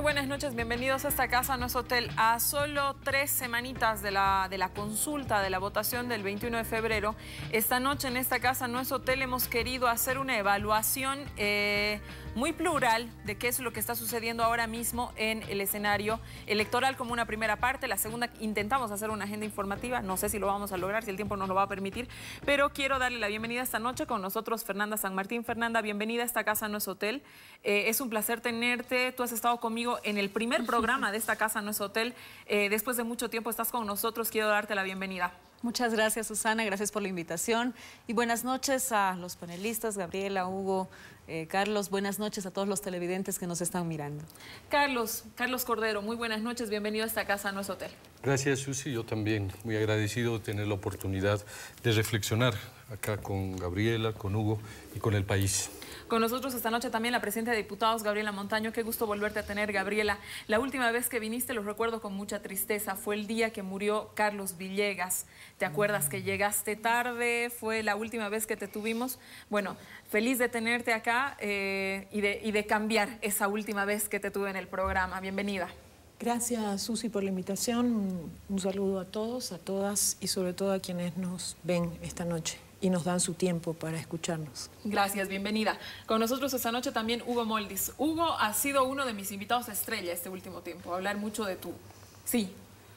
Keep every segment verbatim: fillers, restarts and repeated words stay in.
buenas noches, bienvenidos a esta casa, no es hotel. A solo tres semanitas de la, de la consulta, de la votación del veintiuno de febrero, esta noche en esta casa no es hotel hemos querido hacer una evaluación eh, muy plural de qué es lo que está sucediendo ahora mismo en el escenario electoral como una primera parte. La segunda, intentamos hacer una agenda informativa, no sé si lo vamos a lograr, si el tiempo nos lo va a permitir, pero quiero darle la bienvenida esta noche con nosotros Fernanda San Martín. Fernanda, bienvenida a esta casa no es hotel. Eh, es un placer tenerte, tú has estado conmigo en el primer programa de esta casa no es hotel. Eh, después de mucho tiempo estás con nosotros, quiero darte la bienvenida. Muchas gracias, Susana, gracias por la invitación y buenas noches a los panelistas, Gabriela, Hugo, eh, Carlos, buenas noches a todos los televidentes que nos están mirando. Carlos, Carlos Cordero, muy buenas noches, bienvenido a esta casa no es hotel. Gracias, Susi, yo también muy agradecido de tener la oportunidad de reflexionar acá con Gabriela, con Hugo y con el país. Con nosotros esta noche también la presidenta de diputados, Gabriela Montaño. Qué gusto volverte a tener, Gabriela. La última vez que viniste, lo recuerdo con mucha tristeza, fue el día que murió Carlos Villegas. ¿Te acuerdas que llegaste tarde? Fue la última vez que te tuvimos. Bueno, feliz de tenerte acá eh, y, de, y de cambiar esa última vez que te tuve en el programa. Bienvenida. Gracias, Susi, por la invitación. Un saludo a todos, a todas y sobre todo a quienes nos ven esta noche y nos dan su tiempo para escucharnos. Gracias, bienvenida. Con nosotros esta noche también Hugo Moldis. Hugo ha sido uno de mis invitados estrella este último tiempo, a hablar mucho de tú. Sí.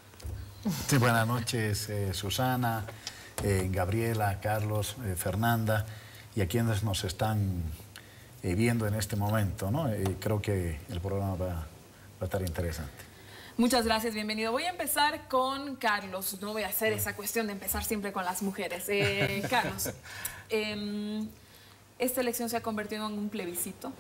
Sí, buenas noches, eh, Susana, eh, Gabriela, Carlos, eh, Fernanda y a quienes nos están eh, viendo en este momento, ¿no? Eh, creo que el programa va, va a estar interesante. Muchas gracias, bienvenido. Voy a empezar con Carlos. No voy a hacer esa cuestión de empezar siempre con las mujeres. Eh, Carlos, eh, ¿esta elección se ha convertido en un plebiscito?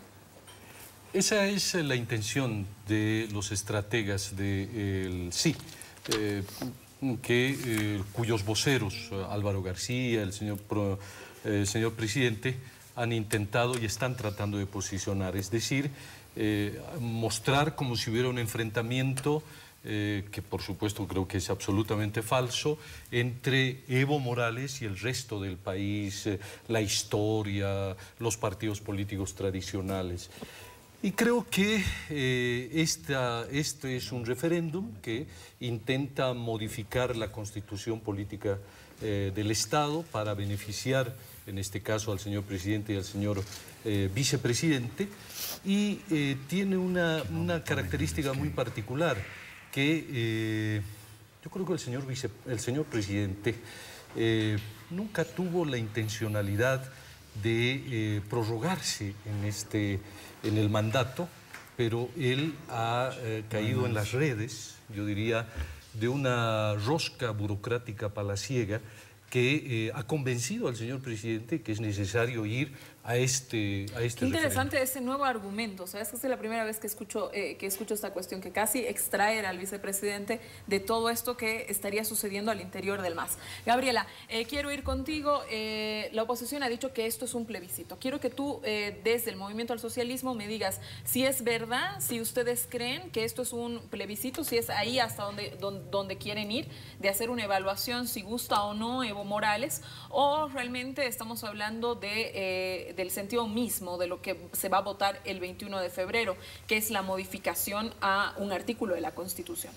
Esa es la intención de los estrategas del sí, eh, que, eh, cuyos voceros, Álvaro García, el señor, pro, eh, señor presidente, han intentado y están tratando de posicionar. Es decir, Eh, mostrar como si hubiera un enfrentamiento, eh, que por supuesto creo que es absolutamente falso, entre Evo Morales y el resto del país, eh, la historia, los partidos políticos tradicionales. Y creo que eh, esta, este es un referéndum que intenta modificar la constitución política eh, del Estado para beneficiar, en este caso, al señor presidente y al señor eh, vicepresidente, y eh, tiene una, una característica muy particular, que eh, yo creo que el señor, vice, el señor presidente eh, nunca tuvo la intencionalidad de eh, prorrogarse en, este, en el mandato, pero él ha eh, caído en las redes, yo diría, de una rosca burocrática palaciega que eh, ha convencido al señor presidente que es necesario ir a este a este Qué interesante ese nuevo argumento. ¿Sabes? Esta es la primera vez que escucho, eh, que escucho esta cuestión, que casi extraer al vicepresidente de todo esto que estaría sucediendo al interior del M A S. Gabriela, eh, quiero ir contigo. Eh, la oposición ha dicho que esto es un plebiscito. Quiero que tú, eh, desde el Movimiento al Socialismo, me digas si es verdad, si ustedes creen que esto es un plebiscito, si es ahí hasta donde, donde, donde quieren ir, de hacer una evaluación si gusta o no Evo Morales, o realmente estamos hablando de, eh, del sentido mismo de lo que se va a votar el veintiuno de febrero, que es la modificación a un artículo de la Constitución.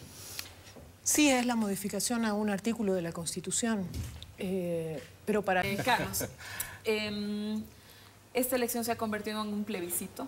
Sí, es la modificación a un artículo de la Constitución, eh, pero para... Eh, Carlos, eh, ¿esta elección se ha convertido en un plebiscito?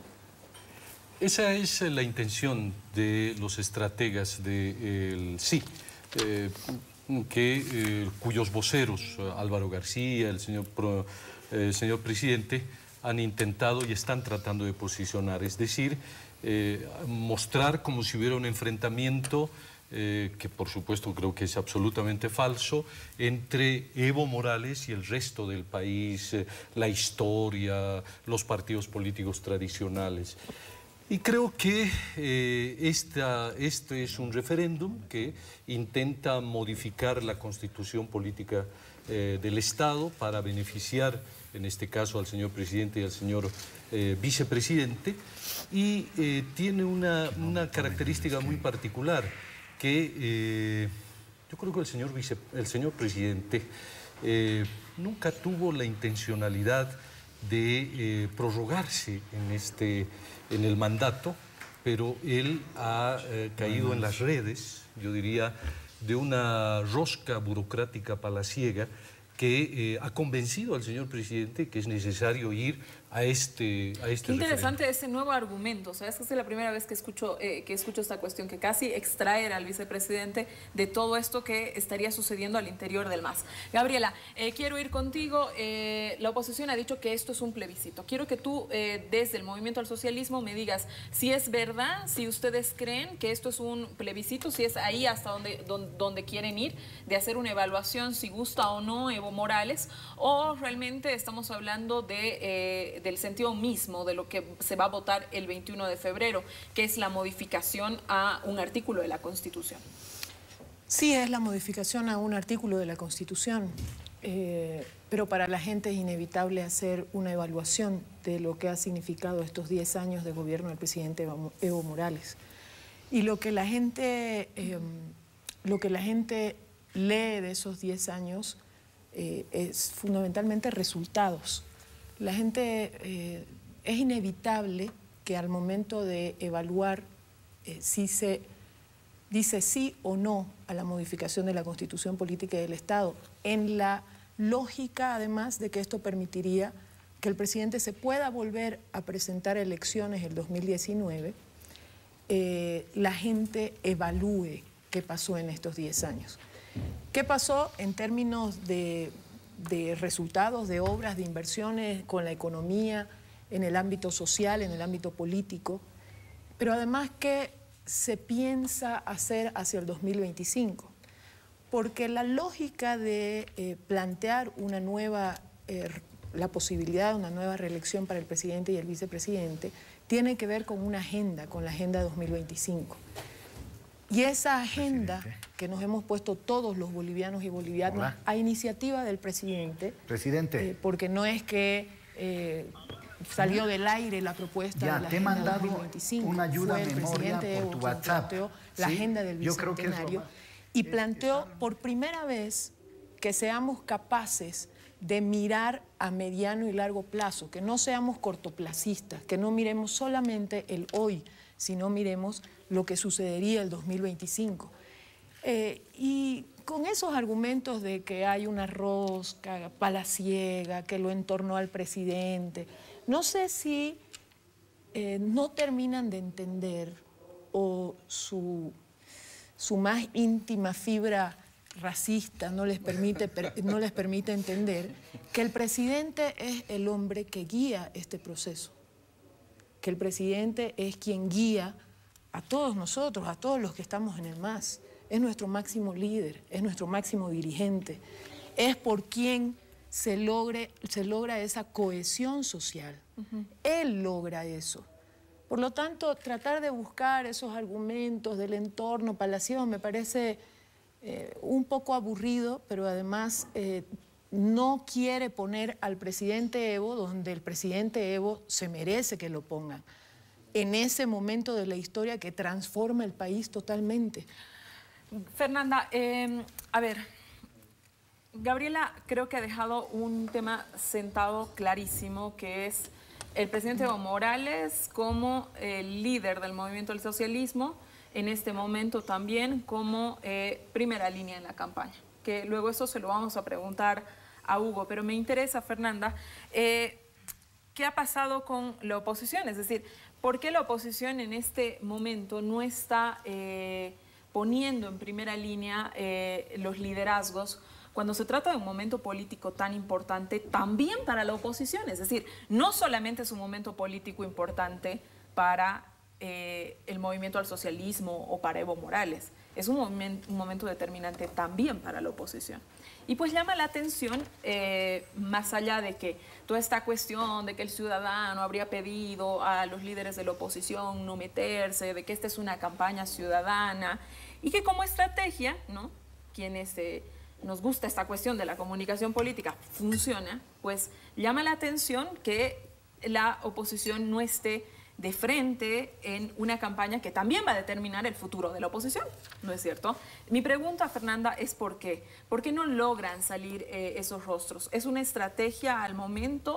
Esa es la intención de los estrategas del sí, eh, que, eh, cuyos voceros, Álvaro García, el señor, pro, eh, señor presidente, han intentado y están tratando de posicionar. Es decir, eh, mostrar como si hubiera un enfrentamiento, eh, que por supuesto creo que es absolutamente falso, entre Evo Morales y el resto del país, eh, la historia, los partidos políticos tradicionales. Y creo que eh, esta, este es un referéndum que intenta modificar la constitución política eh, del Estado para beneficiar, en este caso, al señor presidente y al señor eh, vicepresidente, y eh, tiene una, una característica muy particular, que eh, yo creo que el señor, vice, el señor presidente eh, nunca tuvo la intencionalidad de eh, prorrogarse en, este, en el mandato, pero él ha eh, caído en las redes, yo diría, de una rosca burocrática palaciega que eh, ha convencido al señor presidente que es necesario ir a este a este Qué interesante referéndum. ese nuevo argumento. O sea, es que es la primera vez que escucho, eh, que escucho esta cuestión, que casi extraer al vicepresidente de todo esto que estaría sucediendo al interior del M A S. Gabriela, eh, quiero ir contigo. Eh, la oposición ha dicho que esto es un plebiscito. Quiero que tú, eh, desde el Movimiento al Socialismo, me digas si es verdad, si ustedes creen que esto es un plebiscito, si es ahí hasta donde, donde, donde quieren ir, de hacer una evaluación si gusta o no Evo Morales, o realmente estamos hablando de... Eh, del sentido mismo de lo que se va a votar el veintiuno de febrero, que es la modificación a un artículo de la Constitución. Sí, es la modificación a un artículo de la Constitución, eh, pero para la gente es inevitable hacer una evaluación de lo que ha significado estos diez años de gobierno del presidente Evo Morales. Y lo que la gente, eh, lo que la gente lee de esos diez años eh, es fundamentalmente resultados. La gente, eh, es inevitable que al momento de evaluar eh, si se dice sí o no a la modificación de la Constitución Política del Estado, en la lógica además de que esto permitiría que el presidente se pueda volver a presentar elecciones el dos mil diecinueve, eh, la gente evalúe qué pasó en estos diez años. ¿Qué pasó en términos de... de resultados, de obras, de inversiones con la economía, en el ámbito social, en el ámbito político, pero además qué se piensa hacer hacia el dos mil veinticinco? Porque la lógica de eh, plantear una nueva, eh, la posibilidad de una nueva reelección para el presidente y el vicepresidente tiene que ver con una agenda, con la Agenda dos mil veinticinco. Y esa agenda presidente. que nos hemos puesto todos los bolivianos y bolivianas Hola. a iniciativa del presidente, presidente. Eh, porque no es que eh, salió del aire la propuesta ya, de la te Agenda mandado dos mil veinticinco, una ayuda fue el memoria presidente por Evo tu quien WhatsApp. planteó la ¿Sí? agenda del Yo creo que bicentenario es y planteó por primera vez que seamos capaces de mirar a mediano y largo plazo, que no seamos cortoplacistas, que no miremos solamente el hoy, sino miremos lo que sucedería el dos mil veinticinco. Eh, y con esos argumentos de que hay una rosca palaciega, que lo entornó al presidente, no sé si eh, no terminan de entender o su, su más íntima fibra racista no les permite, no les permite entender que el presidente es el hombre que guía este proceso, que el presidente es quien guía a todos nosotros, a todos los que estamos en el M A S. Es nuestro máximo líder, es nuestro máximo dirigente, es por quien se, logre, se logra esa cohesión social. Uh-huh. Él logra eso. Por lo tanto, tratar de buscar esos argumentos del entorno palaciego me parece eh, un poco aburrido, pero además eh, no quiere poner al presidente Evo donde el presidente Evo se merece que lo pongan, en ese momento de la historia que transforma el país totalmente. Fernanda, eh, a ver, Gabriela creo que ha dejado un tema sentado clarísimo, que es el presidente Evo Morales como el líder del movimiento del socialismo, en este momento también como eh, primera línea en la campaña, que luego eso se lo vamos a preguntar a Hugo, pero me interesa, Fernanda, eh, ¿qué ha pasado con la oposición? Es decir, ¿por qué la oposición en este momento no está... Eh, poniendo en primera línea eh, los liderazgos cuando se trata de un momento político tan importante también para la oposición? Es decir, no solamente es un momento político importante para eh, el movimiento al socialismo o para Evo Morales, es un, moment, un momento determinante también para la oposición. Y pues llama la atención, eh, más allá de que toda esta cuestión de que el ciudadano habría pedido a los líderes de la oposición no meterse, de que esta es una campaña ciudadana y que como estrategia, ¿no?, quienes eh, nos gusta esta cuestión de la comunicación política funciona, pues llama la atención que la oposición no esté de frente en una campaña que también va a determinar el futuro de la oposición, ¿no es cierto? Mi pregunta, Fernanda, es ¿por qué? ¿Por qué no logran salir eh, esos rostros? ¿Es una estrategia al momento?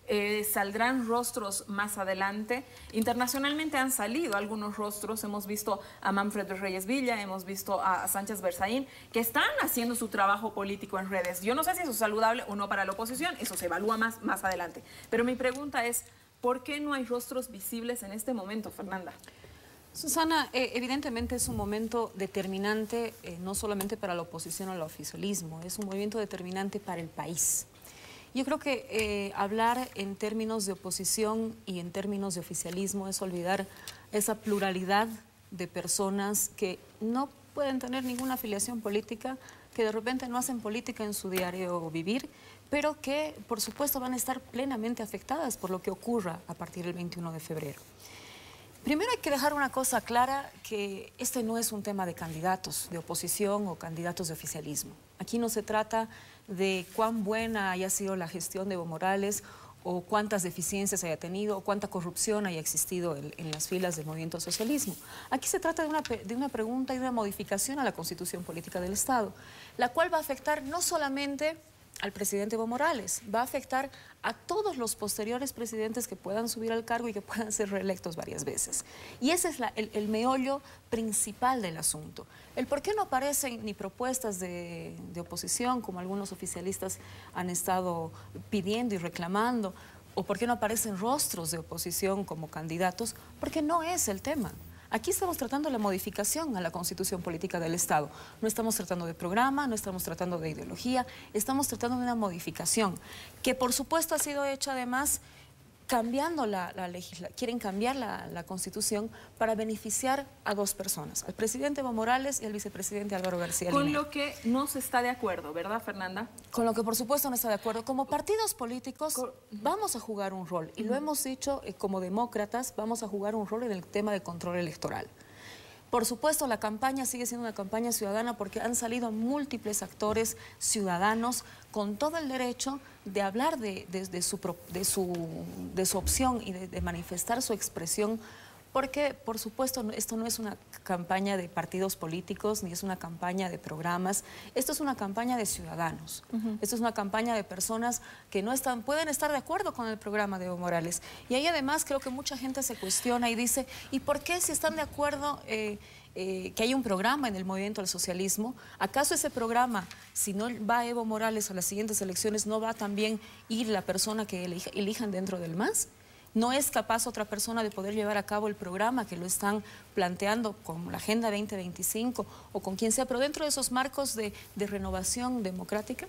Eh, ¿Saldrán rostros más adelante? Internacionalmente han salido algunos rostros, hemos visto a Manfred Reyes Villa, hemos visto a Sánchez Berzaín, que están haciendo su trabajo político en redes. Yo no sé si eso es saludable o no para la oposición, eso se evalúa más, más adelante. Pero mi pregunta es, ¿por qué no hay rostros visibles en este momento, Fernanda? Susana, eh, evidentemente es un momento determinante, eh, no solamente para la oposición o el oficialismo, es un movimiento determinante para el país. Yo creo que eh, hablar en términos de oposición y en términos de oficialismo es olvidar esa pluralidad de personas que no pueden tener ninguna afiliación política, que de repente no hacen política en su diario vivir, pero que por supuesto van a estar plenamente afectadas por lo que ocurra a partir del veintiuno de febrero. Primero hay que dejar una cosa clara, que este no es un tema de candidatos de oposición o candidatos de oficialismo. Aquí no se trata de cuán buena haya sido la gestión de Evo Morales o cuántas deficiencias haya tenido o cuánta corrupción haya existido en, en las filas del movimiento al socialismo. Aquí se trata de una, de una pregunta y de una modificación a la Constitución Política del Estado, la cual va a afectar no solamente al presidente Evo Morales, va a afectar a todos los posteriores presidentes que puedan subir al cargo y que puedan ser reelectos varias veces. Y ese es la, el, el meollo principal del asunto. El por qué no aparecen ni propuestas de, de oposición, como algunos oficialistas han estado pidiendo y reclamando, o por qué no aparecen rostros de oposición como candidatos, porque no es el tema. Aquí estamos tratando la modificación a la Constitución Política del Estado. No estamos tratando de programa, no estamos tratando de ideología, estamos tratando de una modificación que por supuesto ha sido hecha además cambiando la, la legislación. Quieren cambiar la, la Constitución para beneficiar a dos personas, al presidente Evo Morales y al vicepresidente Álvaro García Linera. Con lo que no se está de acuerdo, ¿verdad, Fernanda? Con lo que por supuesto no está de acuerdo. Como partidos políticos vamos a jugar un rol, y lo hemos dicho eh, como demócratas, vamos a jugar un rol en el tema de control electoral. Por supuesto, la campaña sigue siendo una campaña ciudadana porque han salido múltiples actores ciudadanos con todo el derecho de hablar de, de, de, su, de, su, de su opción y de, de manifestar su expresión, porque, por supuesto, esto no es una campaña de partidos políticos ni es una campaña de programas, esto es una campaña de ciudadanos, uh-huh. Esto es una campaña de personas que no están, pueden estar de acuerdo con el programa de Evo Morales. Y ahí además creo que mucha gente se cuestiona y dice, ¿y por qué si están de acuerdo eh, eh, que hay un programa en el movimiento al socialismo? ¿Acaso ese programa, si no va Evo Morales a las siguientes elecciones, no va también ir la persona que elija, elijan dentro del M A S? ¿No es capaz otra persona de poder llevar a cabo el programa que lo están planteando con la Agenda veinte veinticinco o con quien sea, pero dentro de esos marcos de, de renovación democrática?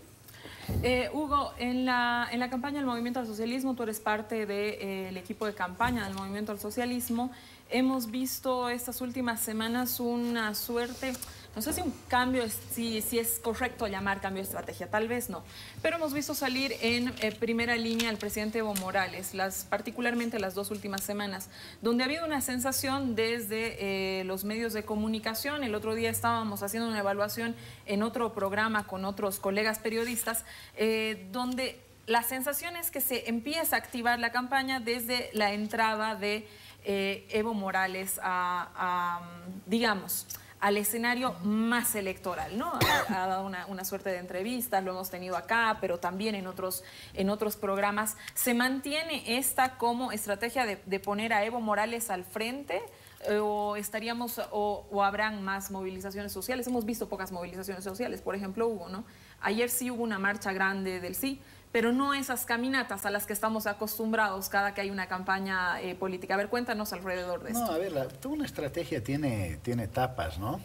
Eh, Hugo, en la, en la campaña del Movimiento al Socialismo, tú eres parte del eh, equipo de campaña del Movimiento al Socialismo. Hemos visto estas últimas semanas una suerte, no sé si un cambio, si, si es correcto llamar cambio de estrategia, tal vez no, pero hemos visto salir en eh, primera línea al presidente Evo Morales, las, particularmente las dos últimas semanas, donde ha habido una sensación desde eh, los medios de comunicación. El otro día estábamos haciendo una evaluación en otro programa con otros colegas periodistas, eh, donde la sensación es que se empieza a activar la campaña desde la entrada de eh, Evo Morales a, a digamos, al escenario más electoral, ¿no? Ha, ha dado una, una suerte de entrevistas, lo hemos tenido acá, pero también en otros, en otros programas. ¿Se mantiene esta como estrategia de, de poner a Evo Morales al frente? Eh, ¿O estaríamos, o, o habrán más movilizaciones sociales? Hemos visto pocas movilizaciones sociales, por ejemplo, hubo, ¿no? Ayer sí hubo una marcha grande del sí, pero no esas caminatas a las que estamos acostumbrados cada que hay una campaña eh, política. A ver, cuéntanos alrededor de esto. No, a ver, la, toda una estrategia tiene, tiene etapas, ¿no?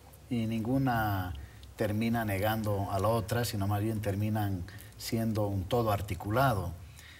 Y ninguna termina negando a la otra, sino más bien terminan siendo un todo articulado.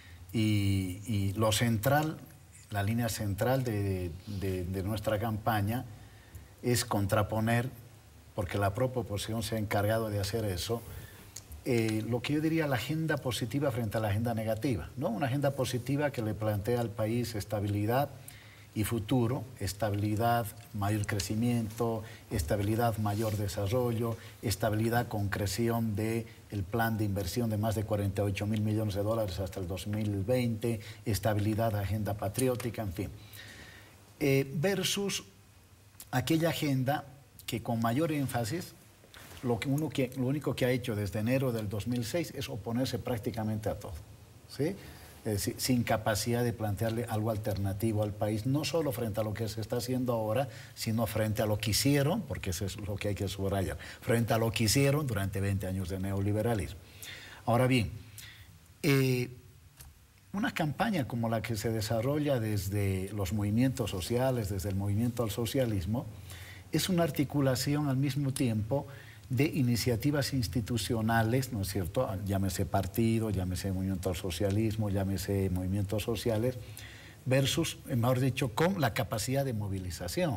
Y, y lo central, la línea central de, de, de nuestra campaña es contraponer, porque la propia oposición se ha encargado de hacer eso, Eh, lo que yo diría la agenda positiva frente a la agenda negativa, ¿no? Una agenda positiva que le plantea al país estabilidad y futuro, estabilidad, mayor crecimiento, estabilidad, mayor desarrollo, estabilidad, concreción del plan de inversión de más de cuarenta y ocho mil millones de dólares hasta el dos mil veinte, estabilidad, agenda patriótica, en fin. Eh, versus aquella agenda que con mayor énfasis Lo, que uno que, lo único que ha hecho desde enero del dos mil seis es oponerse prácticamente a todo, ¿sí? eh, sin capacidad de plantearle algo alternativo al país, no solo frente a lo que se está haciendo ahora, sino frente a lo que hicieron, porque eso es lo que hay que subrayar, frente a lo que hicieron durante veinte años de neoliberalismo. Ahora bien, eh, una campaña como la que se desarrolla desde los movimientos sociales, desde el movimiento al socialismo, es una articulación al mismo tiempo de iniciativas institucionales, ¿no es cierto? Llámese partido, llámese movimiento al socialismo, llámese movimientos sociales, versus, mejor dicho, con la capacidad de movilización,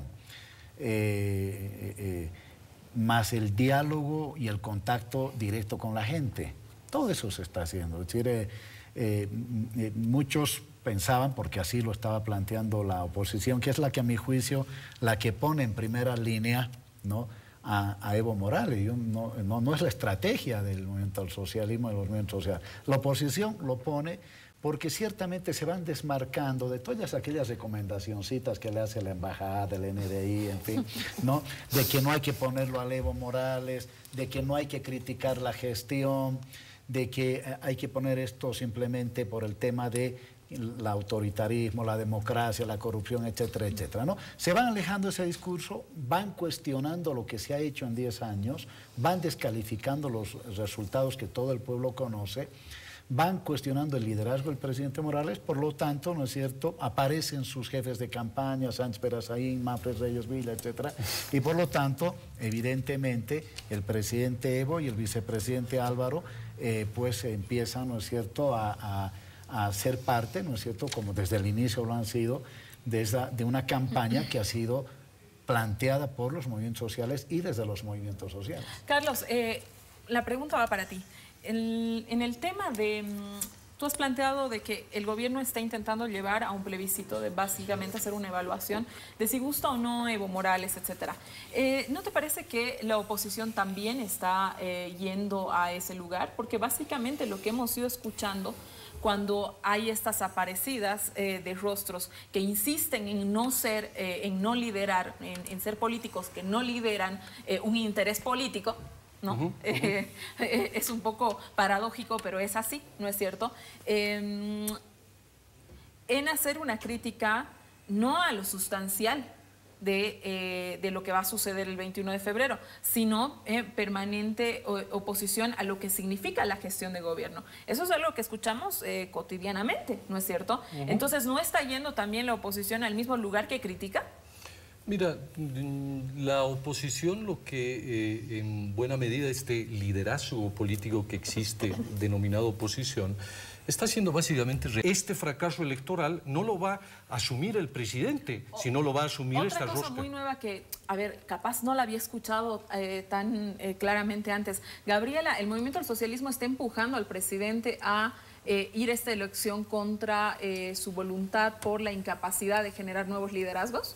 eh, eh, más el diálogo y el contacto directo con la gente. Todo eso se está haciendo. Es decir, eh, eh, muchos pensaban, porque así lo estaba planteando la oposición, que es la que a mi juicio, la que pone en primera línea, ¿no?, a, a Evo Morales. Yo, no, no, no es la estrategia del movimiento al socialismo, de los movimientos sociales. La oposición lo pone porque ciertamente se van desmarcando de todas aquellas recomendacioncitas que le hace la embajada, el N D I, en fin, ¿no?, de que no hay que ponerlo a Evo Morales, de que no hay que criticar la gestión, de que hay que poner esto simplemente por el tema de el autoritarismo, la democracia, la corrupción, etcétera, etcétera, ¿no? Se van alejando ese discurso, van cuestionando lo que se ha hecho en diez años, van descalificando los resultados que todo el pueblo conoce, van cuestionando el liderazgo del presidente Morales, por lo tanto, ¿no es cierto?, aparecen sus jefes de campaña, Sánchez Perazaín, Mafres Reyes Vila, etcétera, y por lo tanto, evidentemente, el presidente Evo y el vicepresidente Álvaro, eh, pues empiezan, ¿no es cierto?, a, a a ser parte, ¿no es cierto?, como desde el inicio lo han sido, de, esa, de una campaña que ha sido planteada por los movimientos sociales y desde los movimientos sociales. Carlos, eh, la pregunta va para ti. El, en el tema de... Tú has planteado de que el gobierno está intentando llevar a un plebiscito, de básicamente hacer una evaluación de si gusta o no Evo Morales, etcétera. Eh, ¿No te parece que la oposición también está eh, yendo a ese lugar? Porque básicamente lo que hemos ido escuchando cuando hay estas aparecidas eh, de rostros que insisten en no ser, eh, en no liderar, en, en ser políticos que no lideran eh, un interés político, ¿no? Uh-huh, uh-huh. eh, eh, es un poco paradójico, pero es así, ¿no es cierto? Eh, en hacer una crítica no a lo sustancial de, eh, de lo que va a suceder el veintiuno de febrero, sino eh, permanente oposición a lo que significa la gestión de gobierno. Eso es algo que escuchamos eh, cotidianamente, ¿no es cierto? Uh-huh. Entonces, ¿no está yendo también la oposición al mismo lugar que critica? Mira, la oposición, lo que eh, en buena medida este liderazgo político que existe, denominado oposición, está haciendo básicamente este fracaso electoral no lo va a asumir el presidente, o, sino lo va a asumir esta rosca. Otra cosa muy nueva que, a ver, capaz no la había escuchado eh, tan eh, claramente antes. Gabriela, el movimiento del socialismo está empujando al presidente a eh, ir a esta elección contra eh, su voluntad por la incapacidad de generar nuevos liderazgos.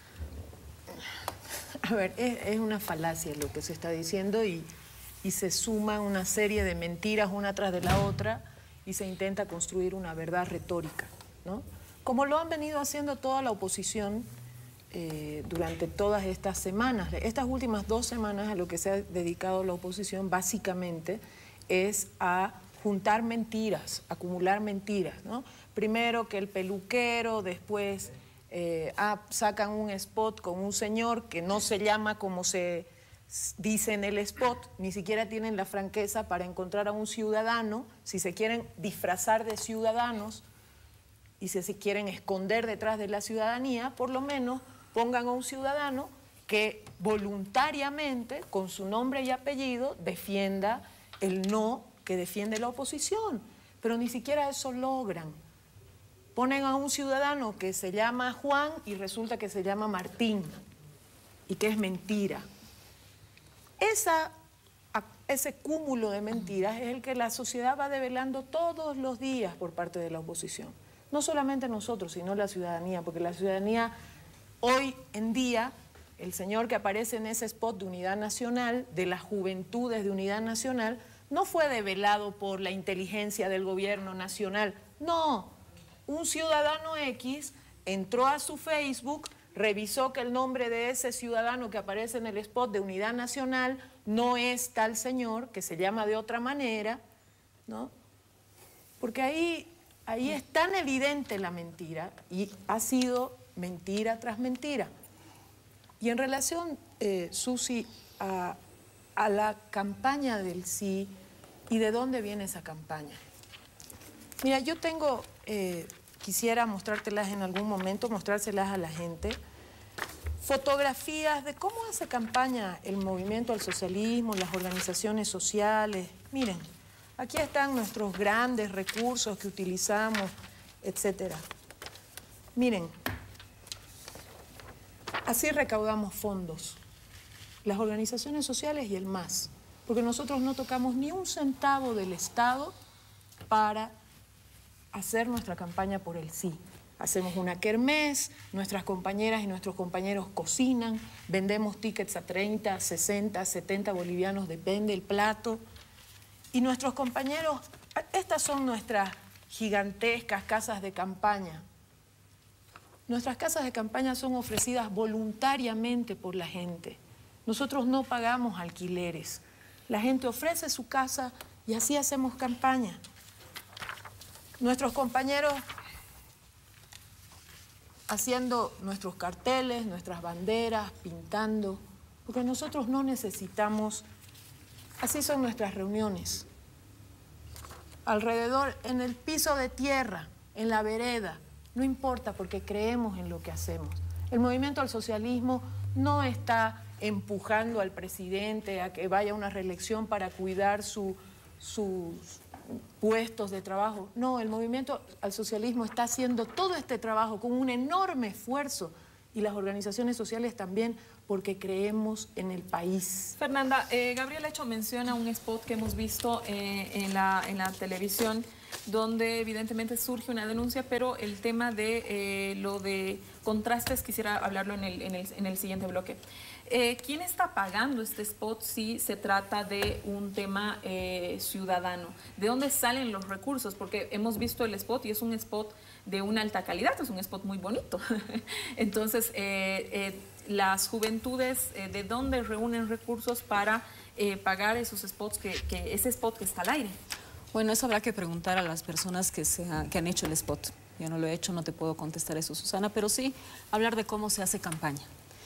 A ver, es, es una falacia lo que se está diciendo y, y se suma una serie de mentiras una tras de la otra y se intenta construir una verdad retórica, ¿no? Como lo han venido haciendo toda la oposición eh, durante todas estas semanas. Estas últimas dos semanas a lo que se ha dedicado la oposición básicamente es a juntar mentiras, acumular mentiras, ¿no? Primero que el peluquero, después... Eh, ah, sacan un spot con un señor que no se llama como se dice en el spot, ni siquiera tienen la franqueza para encontrar a un ciudadano, si se quieren disfrazar de ciudadanos y si se quieren esconder detrás de la ciudadanía, por lo menos pongan a un ciudadano que voluntariamente, con su nombre y apellido, defienda el no que defiende la oposición, pero ni siquiera eso logran. Ponen a un ciudadano que se llama Juan y resulta que se llama Martín y que es mentira. Esa, ese cúmulo de mentiras es el que la sociedad va develando todos los días por parte de la oposición. No solamente nosotros, sino la ciudadanía, porque la ciudadanía hoy en día, el señor que aparece en ese spot de Unidad Nacional, de las juventudes de Unidad Nacional, no fue develado por la inteligencia del gobierno nacional, no. Un ciudadano X entró a su Facebook, revisó que el nombre de ese ciudadano que aparece en el spot de Unidad Nacional no es tal señor, que se llama de otra manera, ¿no? Porque ahí, ahí es tan evidente la mentira y ha sido mentira tras mentira. Y en relación, eh, Susi, a, a la campaña del sí y de dónde viene esa campaña. Mira, yo tengo, eh, quisiera mostrártelas en algún momento, mostrárselas a la gente, fotografías de cómo hace campaña el movimiento al socialismo, las organizaciones sociales. Miren, aquí están nuestros grandes recursos que utilizamos, etcétera. Miren, así recaudamos fondos, las organizaciones sociales y el M A S, porque nosotros no tocamos ni un centavo del Estado para hacer nuestra campaña por el sí. Hacemos una kermés, nuestras compañeras y nuestros compañeros cocinan, vendemos tickets a treinta, sesenta, setenta bolivianos, depende el plato. Y nuestros compañeros, estas son nuestras gigantescas casas de campaña. Nuestras casas de campaña son ofrecidas voluntariamente por la gente. Nosotros no pagamos alquileres. La gente ofrece su casa y así hacemos campaña. Nuestros compañeros haciendo nuestros carteles, nuestras banderas, pintando, porque nosotros no necesitamos, así son nuestras reuniones. Alrededor, en el piso de tierra, en la vereda, no importa porque creemos en lo que hacemos. El movimiento al socialismo no está empujando al presidente a que vaya a una reelección para cuidar su, sus puestos de trabajo. No, el movimiento al socialismo está haciendo todo este trabajo con un enorme esfuerzo y las organizaciones sociales también, porque creemos en el país. Fernanda, eh, Gabriela ha hecho mención a un spot que hemos visto eh, en, la, en la televisión, donde evidentemente surge una denuncia, pero el tema de eh, lo de contrastes quisiera hablarlo en el, en el, en el siguiente bloque. Eh, ¿Quién está pagando este spot si se trata de un tema eh, ciudadano? ¿De dónde salen los recursos? Porque hemos visto el spot y es un spot de una alta calidad, es un spot muy bonito. Entonces, eh, eh, las juventudes, eh, ¿de dónde reúnen recursos para eh, pagar esos spots, que, que ese spot que está al aire? Bueno, eso habrá que preguntar a las personas que, se ha, que han hecho el spot. Yo no lo he hecho, no te puedo contestar eso, Susana, pero sí hablar de cómo se hace campaña.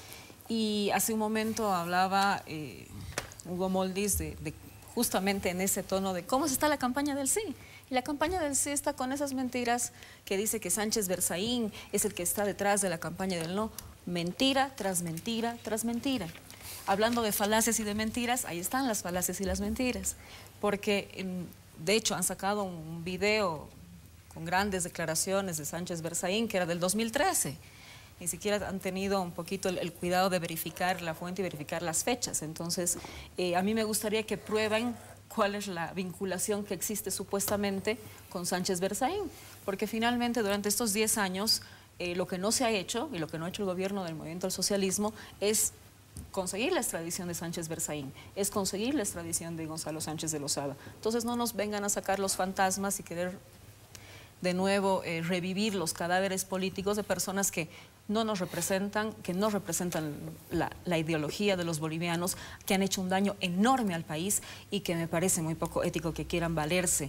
Y hace un momento hablaba eh, Hugo Moldis de, de justamente en ese tono de cómo está la campaña del sí. Y la campaña del sí está con esas mentiras que dice que Sánchez Berzaín es el que está detrás de la campaña del no. Mentira tras mentira tras mentira. Hablando de falacias y de mentiras, ahí están las falacias y las mentiras. Porque, de hecho, han sacado un video con grandes declaraciones de Sánchez Berzaín, que era del dos mil trece. Ni siquiera han tenido un poquito el, el cuidado de verificar la fuente y verificar las fechas. Entonces, eh, a mí me gustaría que prueben cuál es la vinculación que existe supuestamente con Sánchez Berzaín. Porque finalmente, durante estos diez años, eh, lo que no se ha hecho, y lo que no ha hecho el gobierno del movimiento al socialismo, es conseguir la extradición de Sánchez Berzaín, es conseguir la extradición de Gonzalo Sánchez de Lozada. Entonces, no nos vengan a sacar los fantasmas y querer de nuevo eh, revivir los cadáveres políticos de personas que no nos representan, que no representan la, la ideología de los bolivianos, que han hecho un daño enorme al país y que me parece muy poco ético que quieran valerse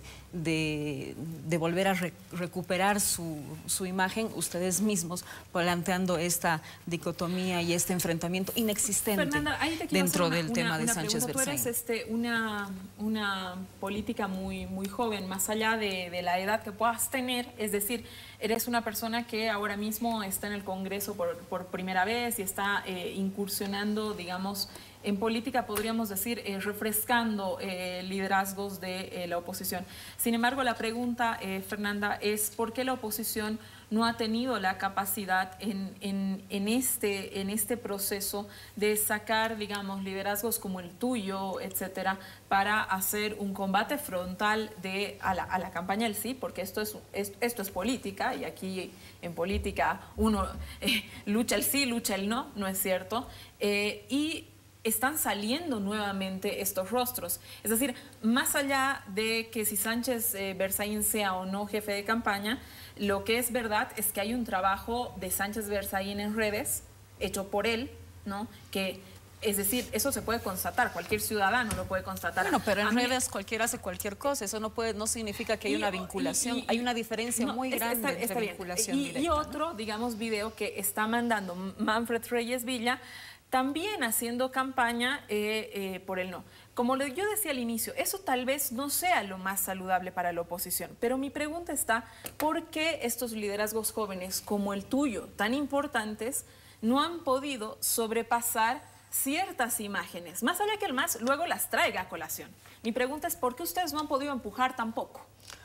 de, de volver a re, recuperar su, su imagen ustedes mismos, planteando esta dicotomía y este enfrentamiento inexistente. Fernanda, ahí te dentro una, del una, tema una de Sánchez pregunta. Berzaín. Tú eres este, una, una política muy, muy joven, más allá de, de la edad que puedas tener, es decir, eres una persona que ahora mismo está en el Congreso por, por primera vez y está eh, incursionando, digamos, en política, podríamos decir, eh, refrescando eh, liderazgos de eh, la oposición. Sin embargo, la pregunta, eh, Fernanda, es ¿por qué la oposición no ha tenido la capacidad en, en, en, este, en este proceso de sacar, digamos, liderazgos como el tuyo, etcétera, para hacer un combate frontal de, a, la, a la campaña del sí? Porque esto es, es, esto es política y aquí en política uno eh, lucha el sí, lucha el no, ¿no es cierto? Eh, y están saliendo nuevamente estos rostros. Es decir, más allá de que si Sánchez eh, Berzaín sea o no jefe de campaña, lo que es verdad es que hay un trabajo de Sánchez Berzaín en redes, hecho por él, ¿no? Que Es decir, eso se puede constatar, cualquier ciudadano lo puede constatar. Bueno, pero en A mí- redes cualquiera hace cualquier cosa, eso no puede, no significa que hay Y- una vinculación, y- y- hay una diferencia no, muy es- grande está- entre está bien. vinculación y, directa. y otro, digamos, video que está mandando Manfred Reyes Villa, también haciendo campaña eh, eh, por el no. Como le- yo decía al inicio, eso tal vez no sea lo más saludable para la oposición, pero mi pregunta está, ¿por qué estos liderazgos jóvenes como el tuyo, tan importantes, no han podido sobrepasar ciertas imágenes? Más allá que el MAS luego las traiga a colación. Mi pregunta es, ¿por qué ustedes no han podido empujar tampoco?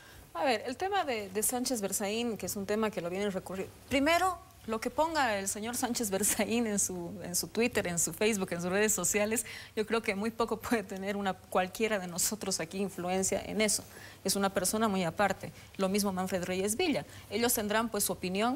A ver, el tema de, de Sánchez Berzaín, que es un tema que lo vienen recurriendo. Primero, lo que ponga el señor Sánchez Berzaín en su, en su Twitter, en su Facebook, en sus redes sociales, yo creo que muy poco puede tener una, cualquiera de nosotros aquí influencia en eso. Es una persona muy aparte. Lo mismo Manfred Reyes Villa. Ellos tendrán pues su opinión,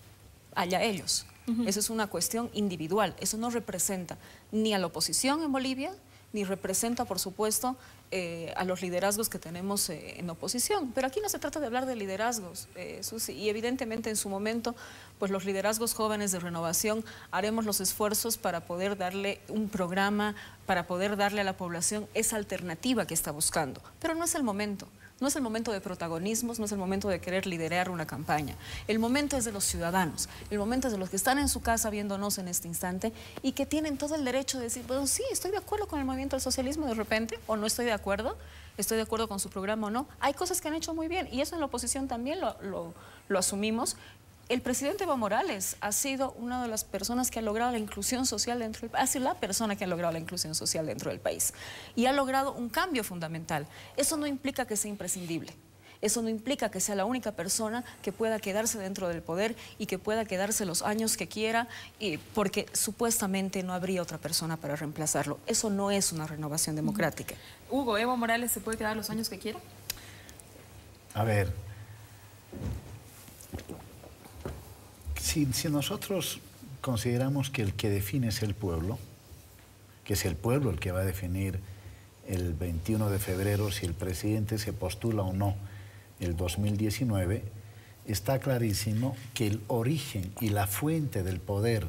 allá ellos. Uh-huh. Eso es una cuestión individual. Eso no representa ni a la oposición en Bolivia, ni representa, por supuesto, eh, a los liderazgos que tenemos eh, en oposición. Pero aquí no se trata de hablar de liderazgos, eh, Susi, y evidentemente en su momento, pues los liderazgos jóvenes de renovación haremos los esfuerzos para poder darle un programa, para poder darle a la población esa alternativa que está buscando. Pero no es el momento. No es el momento de protagonismos, no es el momento de querer liderar una campaña. El momento es de los ciudadanos, el momento es de los que están en su casa viéndonos en este instante y que tienen todo el derecho de decir, bueno, sí, estoy de acuerdo con el movimiento del socialismo de repente, o no estoy de acuerdo, estoy de acuerdo con su programa o no. Hay cosas que han hecho muy bien y eso en la oposición también lo, lo, lo asumimos. El presidente Evo Morales ha sido una de las personas que ha logrado la inclusión social dentro del país, ha sido la persona que ha logrado la inclusión social dentro del país y ha logrado un cambio fundamental. Eso no implica que sea imprescindible, eso no implica que sea la única persona que pueda quedarse dentro del poder y que pueda quedarse los años que quiera, y porque supuestamente no habría otra persona para reemplazarlo. Eso no es una renovación democrática. Hugo, ¿Evo Morales se puede quedar los años que quiera? A ver... Si, si nosotros consideramos que el que define es el pueblo, que es el pueblo el que va a definir el veintiuno de febrero si el presidente se postula o no el dos mil diecinueve, está clarísimo que el origen y la fuente del poder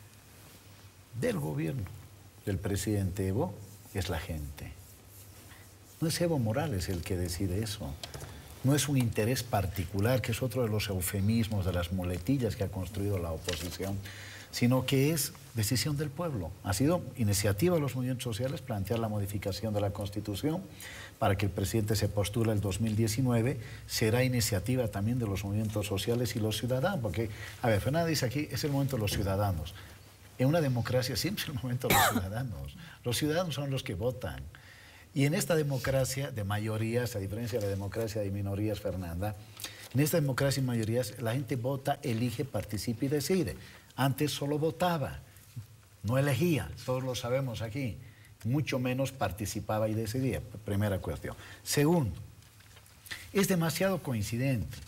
del gobierno del presidente Evo es la gente. No es Evo Morales el que decide eso. No es un interés particular, que es otro de los eufemismos, de las muletillas que ha construido la oposición, sino que es decisión del pueblo. Ha sido iniciativa de los movimientos sociales plantear la modificación de la Constitución para que el presidente se postule el dos mil diecinueve. Será iniciativa también de los movimientos sociales y los ciudadanos, porque, a ver, Fernanda dice aquí, es el momento de los ciudadanos. En una democracia siempre es el momento de los ciudadanos. Los ciudadanos son los que votan. Y en esta democracia de mayorías, a diferencia de la democracia de minorías, Fernanda, en esta democracia de mayorías la gente vota, elige, participa y decide. Antes solo votaba, no elegía, todos lo sabemos aquí, mucho menos participaba y decidía, primera cuestión. Segundo, es demasiado coincidente.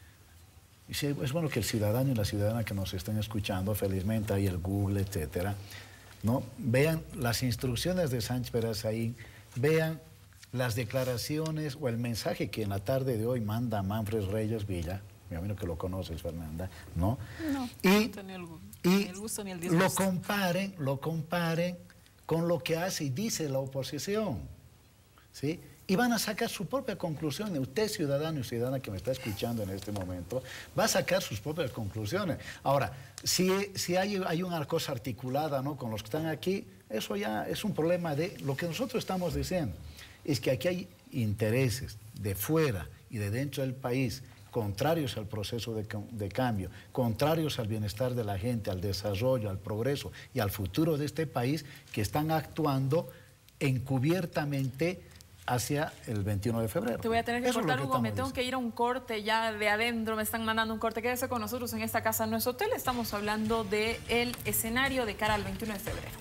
Es bueno que el ciudadano y la ciudadana que nos estén escuchando, felizmente hay el Google, etcétera, ¿no? Vean las instrucciones de Sánchez Berzaín, vean las declaraciones o el mensaje que en la tarde de hoy manda Manfred Reyes Villa, me imagino que lo conoces, Fernanda, ¿no? No, y, no tenía el, y ni el gusto ni el disgusto. lo comparen, lo comparen con lo que hace y dice la oposición, ¿sí? Y van a sacar su propia conclusión. Usted, ciudadano y ciudadana que me está escuchando en este momento, va a sacar sus propias conclusiones. Ahora, si, si hay, hay una cosa articulada, ¿no?, con los que están aquí, eso ya es un problema de lo que nosotros estamos diciendo. Es que aquí hay intereses de fuera y de dentro del país contrarios al proceso de, de cambio, contrarios al bienestar de la gente, al desarrollo, al progreso y al futuro de este país, que están actuando encubiertamente hacia el veintiuno de febrero. Te voy a tener que Eso cortar, es lo que Hugo, me estamos tengo que ir a un corte ya de adentro, me están mandando un corte. Quédese con nosotros en esta casa, no es hotel, estamos hablando del escenario de cara al veintiuno de febrero.